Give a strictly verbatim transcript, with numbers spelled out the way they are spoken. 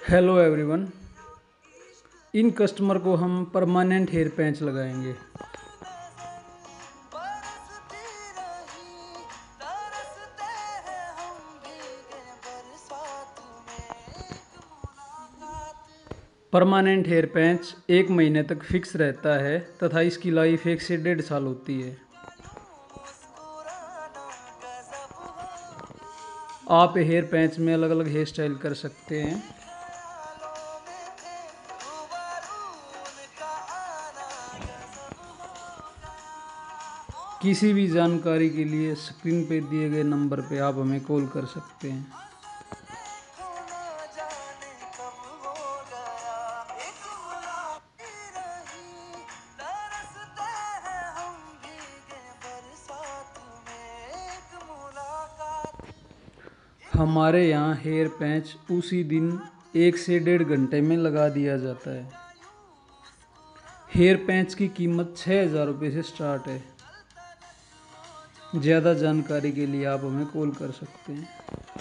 Hello everyone. In customer को हम permanent hair पैंच लगाएंगे। परमानेंट हेयर पैंच एक महीने तक फिक्स रहता है तथा इसकी लाइफ एक से डेढ़ साल होती है। आप हेयर पैंच में अलग अलग हेयर स्टाइल कर सकते हैं। किसी भी जानकारी के लिए स्क्रीन पे दिए गए नंबर पे आप हमें कॉल कर सकते हैं। हमारे यहाँ हेयर पैंच उसी दिन एक से डेढ़ घंटे में लगा दिया जाता है। हेयर पैंच की कीमत छः हज़ार रुपये से स्टार्ट है। ज़्यादा जानकारी के लिए आप हमें कॉल कर सकते हैं।